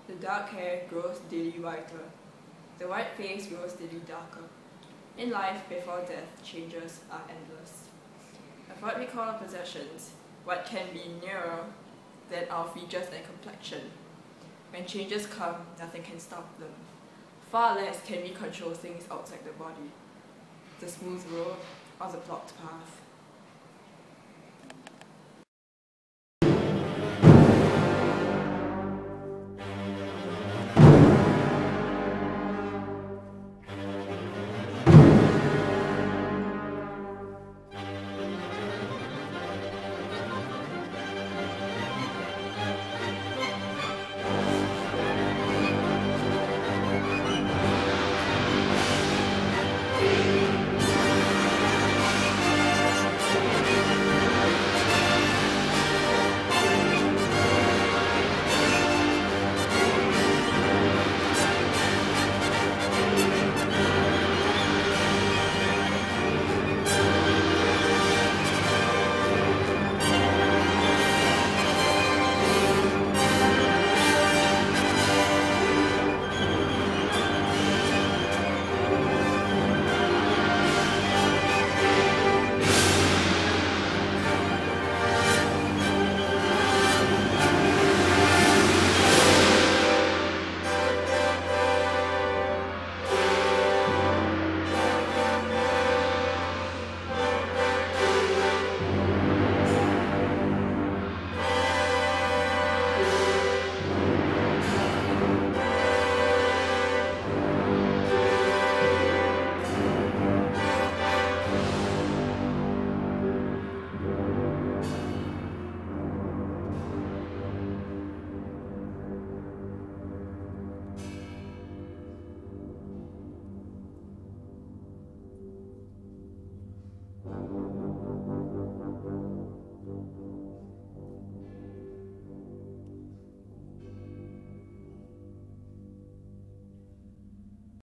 The dark hair grows daily whiter. The white face grows daily darker. In life, before death, changes are endless. Of what we call our possessions, what can be nearer than our features and complexion? When changes come, nothing can stop them. Far less can we control things outside the body, the smooth road or the blocked path.